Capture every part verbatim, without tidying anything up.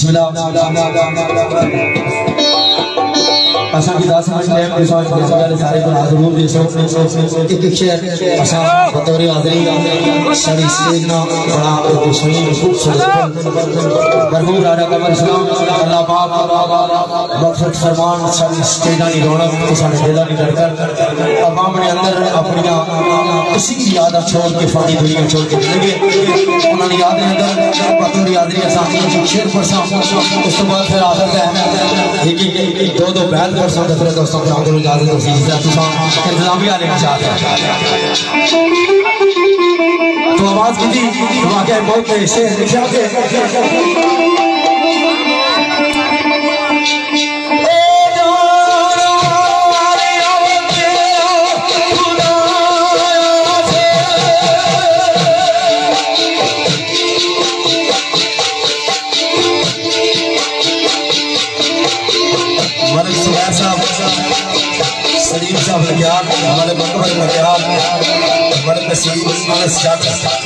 असा की दास में टाइम के साथ सारे को जरूर दे सो एक एक शेर असा बतौर हाजिरी सारी स्टेज ना बड़ा को सुनी खूबसूरत मरहूम राजा कमर इस्लाम अल्लाह पाक मकसद फरमान सारी स्टेज दी रौनक तो सारे दिल दी धड़कन तमाम ने अंदर अपनी किसी की याद छोड़ के फानी दुनिया छोड़ के चले उन्होंने याद अंदर बतौर हाजिरी असा शेर परसा उस तो बाद फिर आदत है एक एक दो दो बैल परसा फिर दोस्तों को आगे इजाजत नसीब है तुसा इंतजामिया लेना चाहते हैं तो आवाज की थी वाकई बहुत से लिखा के सलीम साहब लग्यार हमारे मकबर लग्यार बड़े नसीब हमारे साथ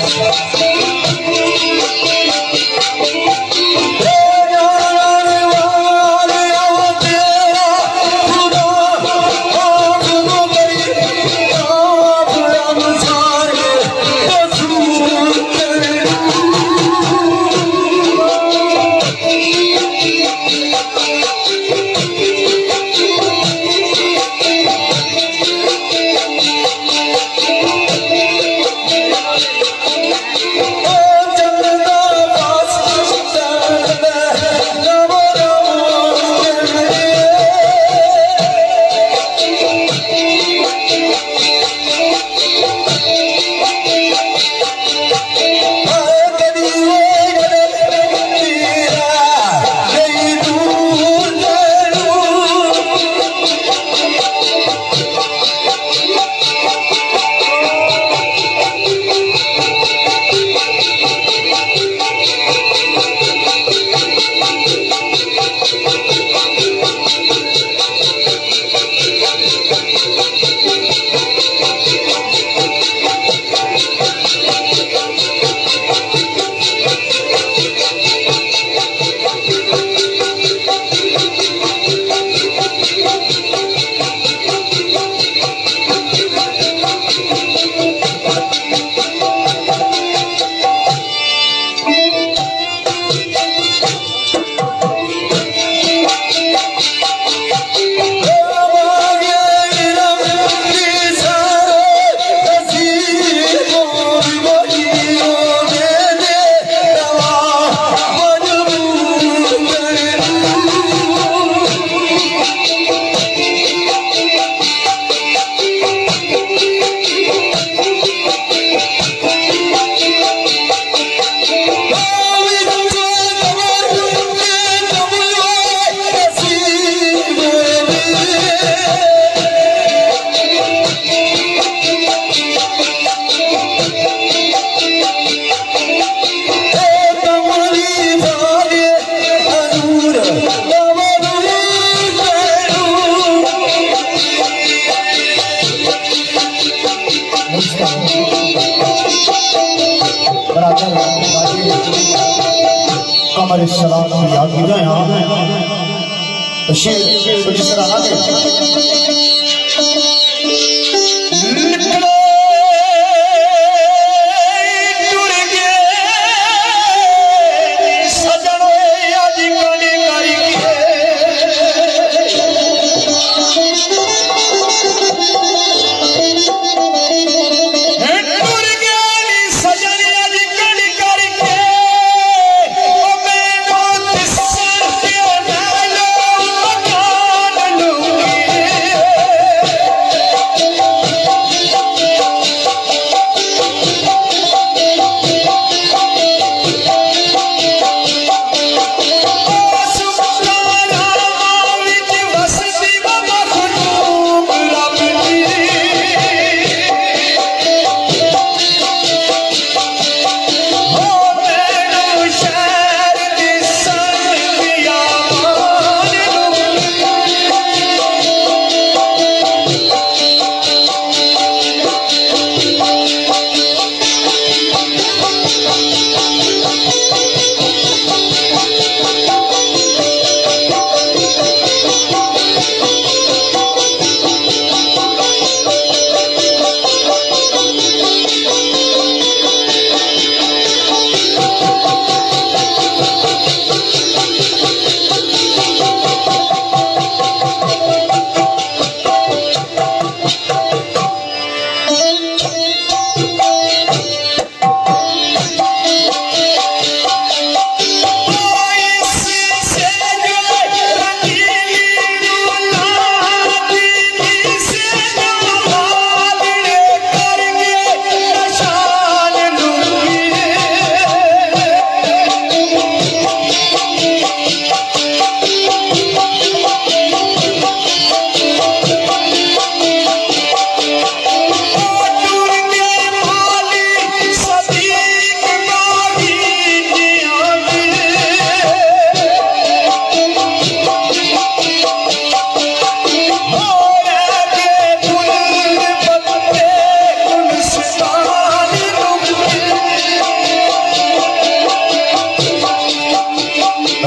कमर सलाम की याद की जाए तो शेर कुछ इस तरह आगे Yeah.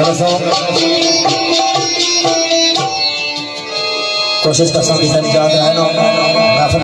कोशिश कर सकते हैं याद रहना।